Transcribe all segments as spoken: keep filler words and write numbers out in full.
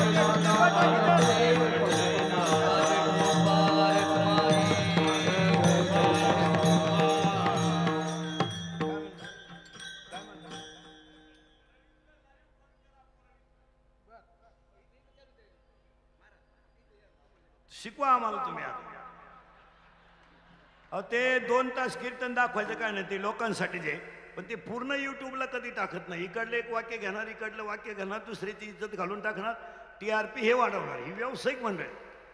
शिकवा आम्हाला तुम्ही आता. अहो ते दोन तास कीर्तन दाखवायचं काय नाही, ते लोकांसाठी जे, पण ते पूर्ण युट्यूबला कधी टाकत नाही. इकडलं एक वाक्य घेणार, इकडलं वाक्य घेणार, दुसऱ्याची इज्जत घालून टाकणार, टी आर पी हे वाढवणार. ही व्यावसायिक मंडळ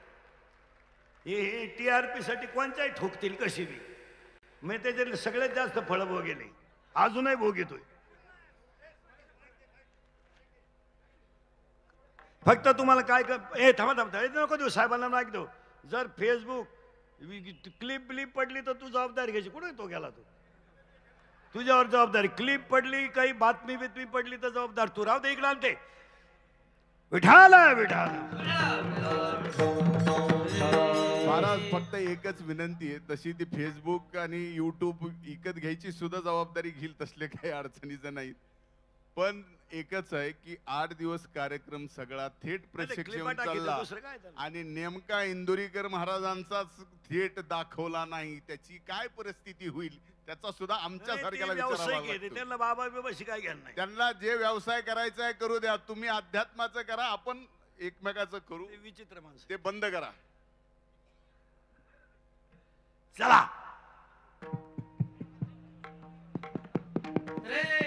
हे टी आर पी साठी कोणत्याही ठोकतील कशी बी. मी त्याच्यातले सगळ्यात जास्त फळं भोगेले, अजूनही भोगेतोय. फक्त तुम्हाला काय कर, ए थांबा थांबा नको देऊ साहेबांना ऐकतो. जर फेसबुक क्लिप ब्लिप पडली तर तू जबाबदारी घ्यायची. कुठे तो गेला? तू तुझ्यावर जबाबदारी. क्लिप पडली, काही बातमी बितमी पडली तर जबाबदार तू. राहू दे इकडे आणते विठाल विठाल. महाराज फक्त एकच विनंती आहे, तशी ती फेसबुक आणि युट्यूब विकत घ्यायची सुद्धा जबाबदारी घेईल, तसले काही अडचणीचं नाही. पण एकच आहे की आठ दिवस कार्यक्रम सगळा थेट प्रेक्षक चालला आणि नेमका इंदुरीकर महाराजांचाच थेट दाखवला नाही, त्याची काय परिस्थिती होईल त्याचा सुद्धा आमच्या सारख्याला विचारावा लागतो. त्यांना बाबा बिबाशी काय घ्यायला नाही. त्यांना जे व्यवसाय करायचा आहे करू द्या. तुम्ही अध्यात्माचं करा, आपण एकमेकाचं करू. विचित्र माणसं, ते बंद करा. चला रे